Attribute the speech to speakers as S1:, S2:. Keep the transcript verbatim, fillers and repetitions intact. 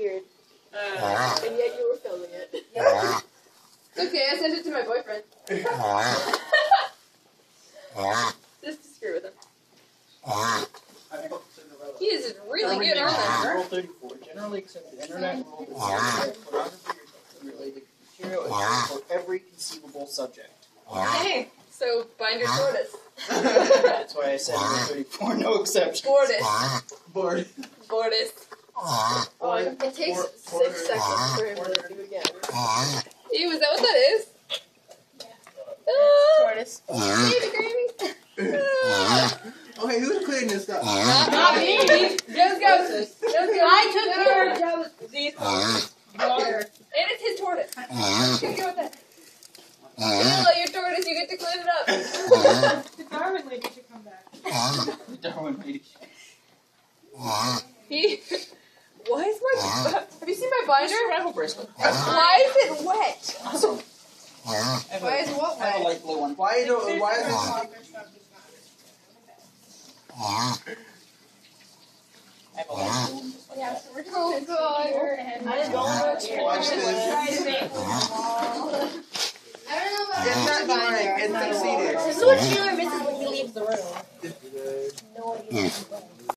S1: disappeared. Uh, and yet you were filming it. Okay, I sent it to my boyfriend. Just to screw with him. He is really good on that.
S2: Rule thirty-four. Generally accepted internet rule is that pornography or related material is used for every conceivable subject.
S1: Hey, so bind your tortoise.
S2: That's why I said rule thirty-four, no exceptions.
S1: Tortoise.
S2: Board.
S1: Tortoise. Oh, it takes
S2: Por-
S1: six
S2: por-
S1: seconds for him to do again. Ew, is that what that is?
S3: Tortoise.
S1: Baby gravy.
S4: Okay, who's cleaning this up?
S1: Not, not me. Just go. Just go. I took care of jealousy. Water. And it's his tortoise. Just gonna go with that. You let your tortoise, you get to clean it up.
S3: The Darwin lady should come back.
S2: The Darwin lady.
S1: He. Why is my. Have you seen my binder?
S2: Survival bracelet.
S1: Why is it wet?
S2: Awesome.
S1: Why is what
S2: I have a
S1: wet?
S2: light blue one.
S4: Why you don't? Why is it?
S2: I have a light blue one. Just like that.
S1: Oh god.
S3: I didn't know
S4: Watch this.
S3: I don't know about
S4: It's not doing it. It's succeeded.
S3: This is what Taylor misses when he leaves the room.